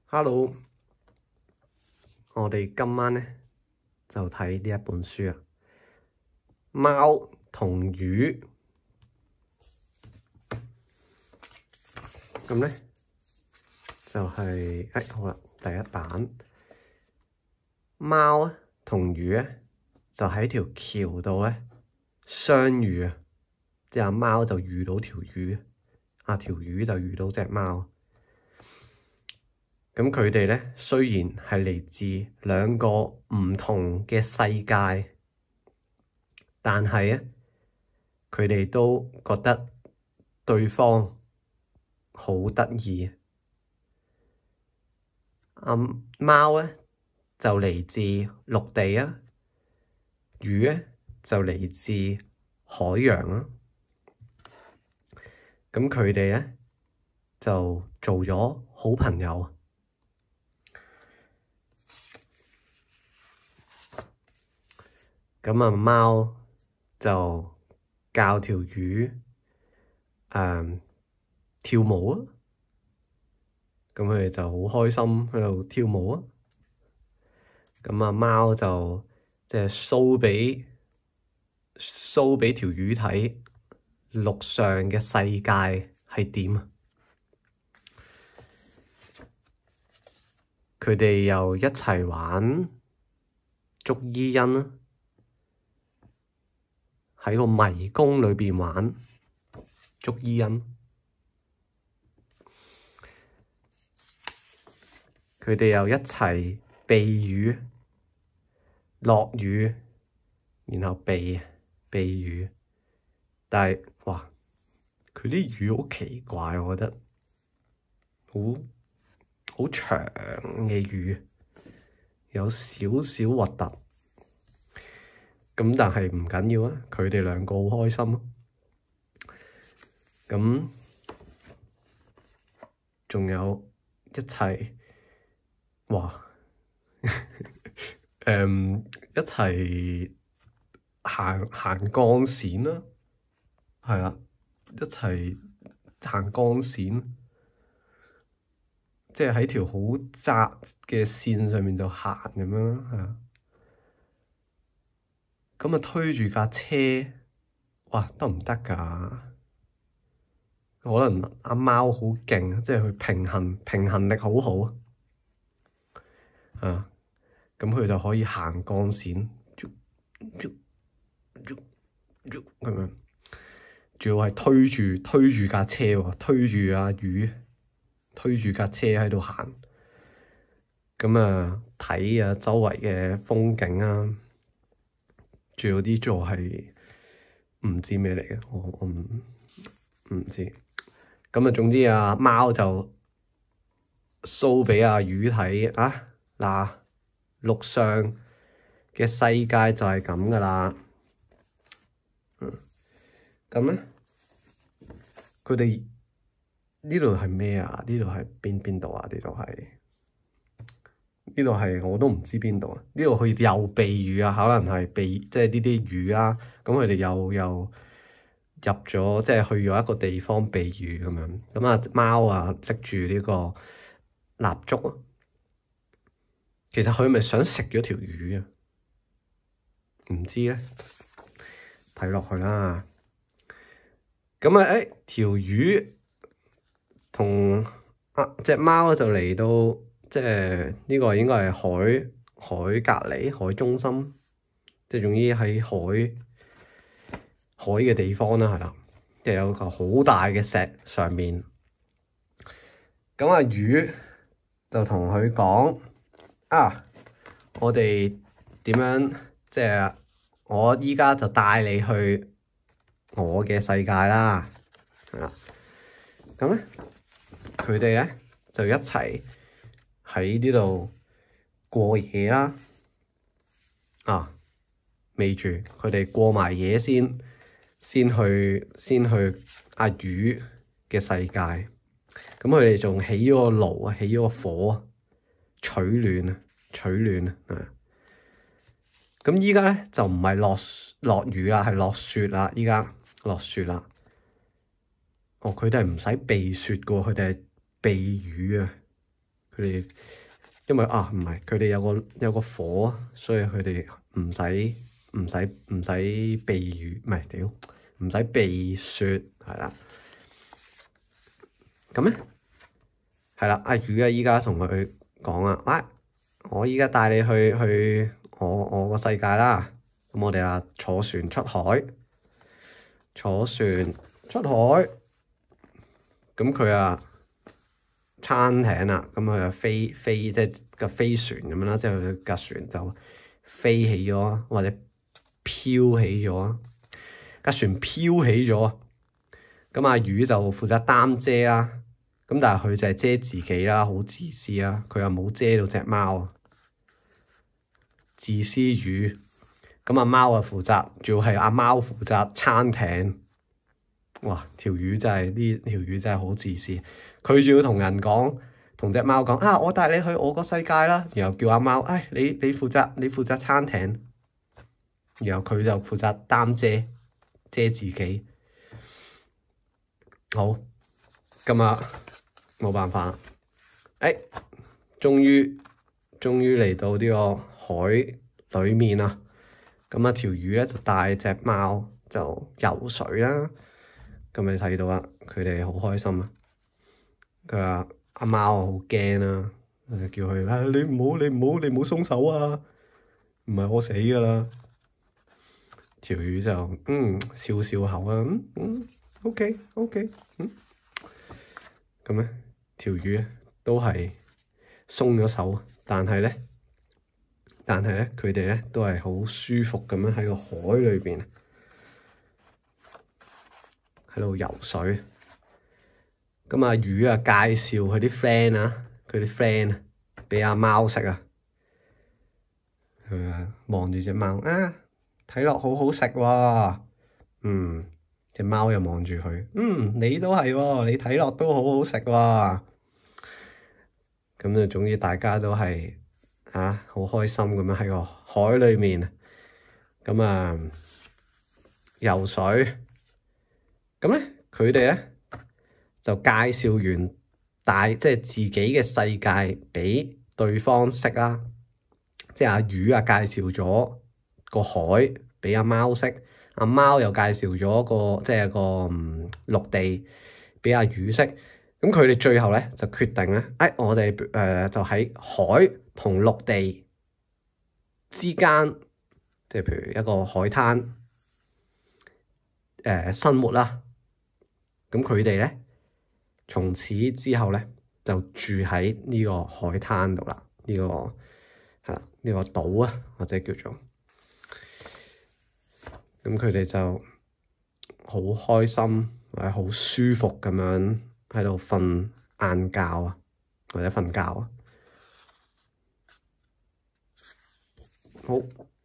Hello，我哋今晚咧就睇呢一本書啊，貓同魚。咁咧就係好啦，第一版貓啊同魚咧就喺條橋度咧相遇啊，即係阿貓就遇到條魚，條魚就遇到隻貓。咁佢哋咧雖然係嚟自兩個唔同嘅世界，但係咧佢哋都覺得對方好得意。貓咧就嚟自陸地啊，魚咧就嚟自海洋啊。咁佢哋咧就做咗好朋友。咁貓就教條魚跳舞啊，咁佢哋就好開心喺度跳舞啊。咁貓就即係 show 畀條魚睇陸上嘅世界係點啊。佢哋又一齊玩捉伊人啊，喺個迷宮裏邊玩捉伊人。佢哋又一齊避雨，落雨，然後避雨。但係哇，佢啲魚好奇怪，我覺得好長嘅魚，有少少核突。咁但係唔緊要啊，佢哋兩個好開心啊。咁仲有一齊一齊行鋼線啦，係啦，一齊行鋼線，即係喺條好窄嘅線上面就行咁樣啦，係啊。咁推住架車，得唔得㗎？可能阿貓好勁，即係佢平衡力好好啊。咁佢就可以行鋼線，咁樣，仲要係推住架車喎，推住阿魚，推住架車喺度行。咁睇周圍嘅風景啊，仲有啲座係唔知咩嚟嘅，我唔知。咁總之貓就 show 畀阿魚睇嗱，陸上嘅世界就係咁㗎喇。咁咧，佢哋呢度係咩啊？呢度係邊度啊？呢度係我都唔知邊度啊！呢度佢又避雨啊，可能係即係呢啲魚啊。咁佢哋又入咗，即係去咗一個地方避雨咁樣。咁貓拎住呢個蠟燭啊，其實佢咪想食咗條魚啊？唔知咧，睇落去啦。咁條魚同隻貓就嚟到，即係呢個應該係海隔離，海中心，即係總之喺海嘅地方啦，係啦，即係有個好大嘅石上面。咁魚就同佢講我哋點樣？即係我依家就帶你去我嘅世界啦，係啦。咁咧，佢哋咧就一齊喺呢度過夜啦。未住，佢哋過埋夜先去阿魚嘅世界。咁佢哋仲起咗個爐，起咗個火，取暖啊。咁依家咧就唔係落雨啦，係落雪啦。依家落雪啦。佢哋係唔使避雪嘅喎，佢哋係避雨啊。佢佢哋因為唔係佢哋有個火，所以佢哋唔使避雨，唔係屌唔使避雪係啦。咁咧係啦，阿魚啊依家同佢講啊，喂，我依家帶你去我個世界啦。咁我哋啊坐船出海，咁佢啊撐艇啦，咁佢啊飛即係個飛船咁樣啦，即係佢架船就飛起咗或者飄起咗，架船飄起咗。咁阿魚就負責擔遮啦，咁但係佢就係遮自己啦，好自私啊！佢又冇遮到隻貓啊，自私魚。咁阿貓啊負責，仲要係阿貓負責撐艇。哇！條魚真係好自私，佢仲要同人講，同隻貓講啊，我帶你去我個世界啦。然後叫阿貓，你負責撐艇，然後佢就負責擔遮自己。好，今日冇辦法啦。終於嚟到呢個海裡面啦。咁啊，條魚咧就帶隻貓就游水啦。咁你睇到啦，佢哋好開心啊！佢話阿貓好驚啦，叫佢你唔好鬆手啊！唔係我死噶啦！條魚就笑口啊，OK，咁咧條魚都係鬆咗手，但係咧佢哋咧都係好舒服咁樣喺個海裏邊喺度游水。咁阿魚啊介紹佢啲 friend 啊，佢啲 friend 俾阿貓食啊。佢啊望住隻貓啊，睇落好好食喎。隻貓又望住佢，你都係喎，你睇落都好好食喎。咁就總之大家都係好開心咁樣喺個海裏面，咁啊游水。咁咧佢哋咧就介紹完即係自己嘅世界俾對方識啦。即係阿魚啊介紹咗個海俾阿貓識，阿貓又介紹咗個陸地俾阿魚識。咁佢哋最後咧就決定咧，我哋就喺海同陸地之間，即係譬如一個海灘生活啦。咁佢哋咧從此之後咧就住喺呢個海灘度啦。呢個島啊，或者叫做咁，佢哋就好開心或者好舒服咁樣喺度瞓晏覺啊，或者瞓覺啊。好。